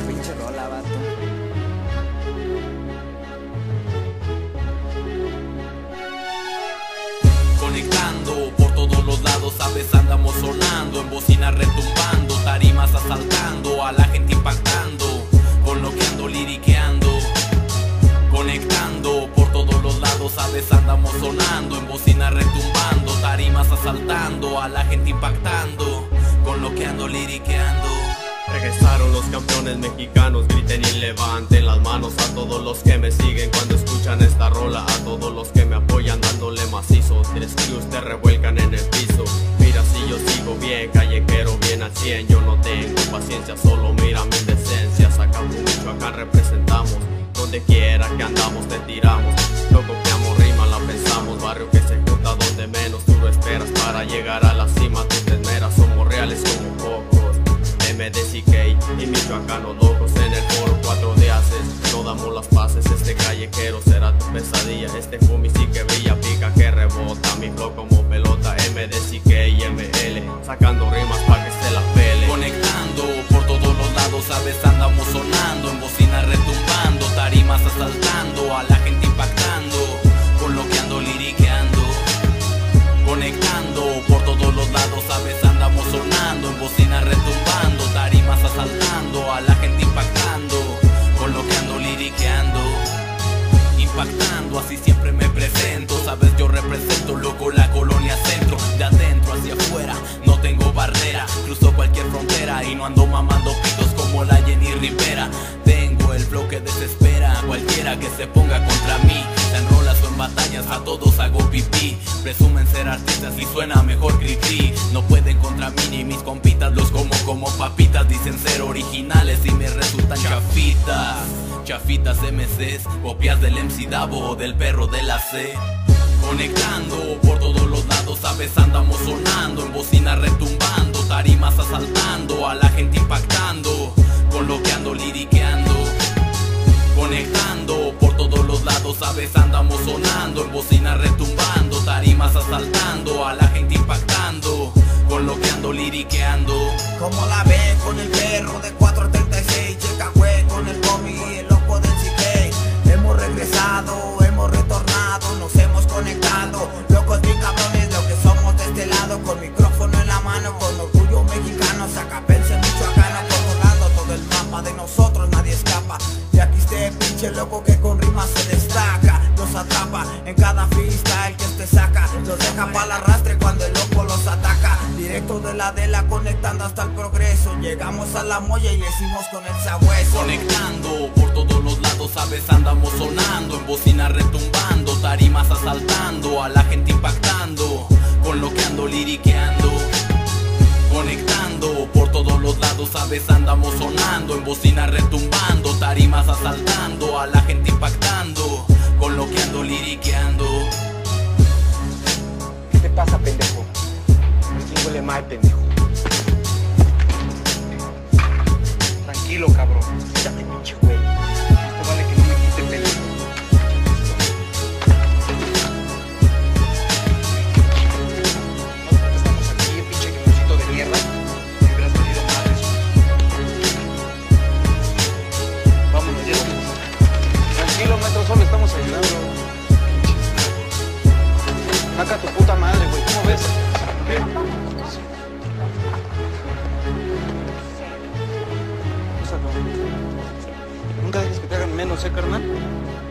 pinche rola, vato. Conectando por todos los lados, sabes, andamos sonando, en bocina retumbando, tarimas asaltando, a la gente impactando, con lo que ando liriqueando. Conectando por todos los lados, sabes, andamos sonando, en bocina retumbando, tarimas asaltando, a la gente impactando, con lo que ando liriqueando. Regresaron los campeones mexicanos, griten y levanten las manos a todos los que me siguen cuando escuchan esta rola, a todos los que me apoyan dándole macizo. 3 crews te revuelcan en el piso. Mira si yo sigo bien, callejero bien al 100. Yo no tengo paciencia, solo mira mi decencia. Sacamos Michoacán, representamos. Donde quiera que andamos te tiramos. Lo copiamos, rima, la pensamos. Barrio que se junta donde menos tú lo esperas. Para llegar a la cima tú te esmeras. Somos reales como pocos. MDCK y michoacanos locos en el foro 4 haces. No damos las paces, este callejero será tu pesadilla. Este homie sí que brilla, pica que rebota. Mi flow como pelota, MDCK y ML, sacando rimas pa' que se la pele. Conectando por todos los lados, sabes, andamos sonando, en bocina retumbando, tarimas asaltando, a la gente impactando, con lo que ando liriqueando. Conectando por todos los lados, sabes, andamos sonando, en bocina retumbando, tarimas asaltando, a la gente impactando, con lo que ando liriqueando. Impactando, así siempre me presento, sabes, yo represento, loco, la colonia centro. De adentro hacia afuera, no tengo barrera, cruzo cualquier frontera y no ando mamando pitos como la Jenny Rivera. Tengo el flow que desespera a cualquiera que se ponga contra mí. En rolas o en batallas a todos hago pipí. Presumen ser artistas y suena mejor cri-cri. No pueden contra mí ni mis compitas, los como papitas. Dicen ser originales y me resultan chafitas. Chafitas MCs, copias del MC Davo o del perro de la C. Conectando por todos los lados, sabes, andamos sonando, en bocina retumbando, tarimas asaltando, a la gente impactando, con lo que ando liriqueando. Conectando por todos los lados, sabes, andamos sonando, en bocina retumbando, tarimas asaltando, a la gente impactando, con lo que ando liriqueando. Como la ve con el perro de 436, checa güey con el homie, el loco del CK. Hemos regresado, hemos retornado, nos hemos conectado. Locos bien cabrones, lo que somos de este lado, con micrófono en la mano, con orgullo mexicano, sacapense michoacano, controlando todo el mapa de nosotros, nadie escapa. Y aquí este pinche loco que con rimas se destaca, los atrapa en cada freestyle que este saca, los deja para el arrastre cuando el loco los ataca. Directo de la conectando hasta el progreso, llegamos a la molla y decimos con el sabueso. Conectando por todos los lados, sabes, andamos sonando, en bocina retumbando, tarimas asaltando, a la gente impactando, con lo que ando liriqueando. Conectando por todos los lados, sabes, andamos sonando, en bocina retumbando, tarimas asaltando, a la gente impactando, con lo que ando liriqueando. ¿Qué te pasa, pendejo? ¿Quién huele mal, pendejo? Tranquilo, cabrón. Quítate, pinche güey. Esto vale que no me quite pelo. Estamos aquí, pinche guioncito de mierda. Me hubieras valido madres. Vámonos, llévanos. Tranquilo, maestro, solo estamos ayudando. Saca tu puta madre, güey. ¿Cómo ves? Nunca dejes que te hagan menos, carnal.